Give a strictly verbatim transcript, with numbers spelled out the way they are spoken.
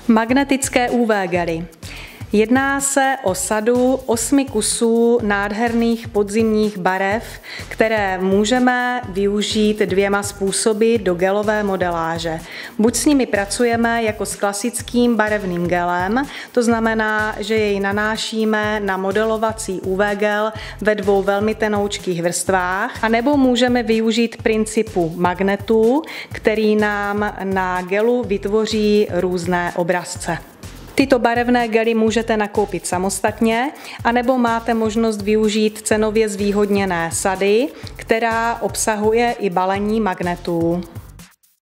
Magnetické U V gely. Jedná se o sadu osmi kusů nádherných podzimních barev, které můžeme využít dvěma způsoby do gelové modeláže. Buď s nimi pracujeme jako s klasickým barevným gelem, to znamená, že jej nanášíme na modelovací U V gel ve dvou velmi tenoučkých vrstvách, anebo můžeme využít principu magnetu, který nám na gelu vytvoří různé obrazce. Tyto barevné gely můžete nakoupit samostatně, anebo máte možnost využít cenově zvýhodněné sady, která obsahuje i balení magnetů.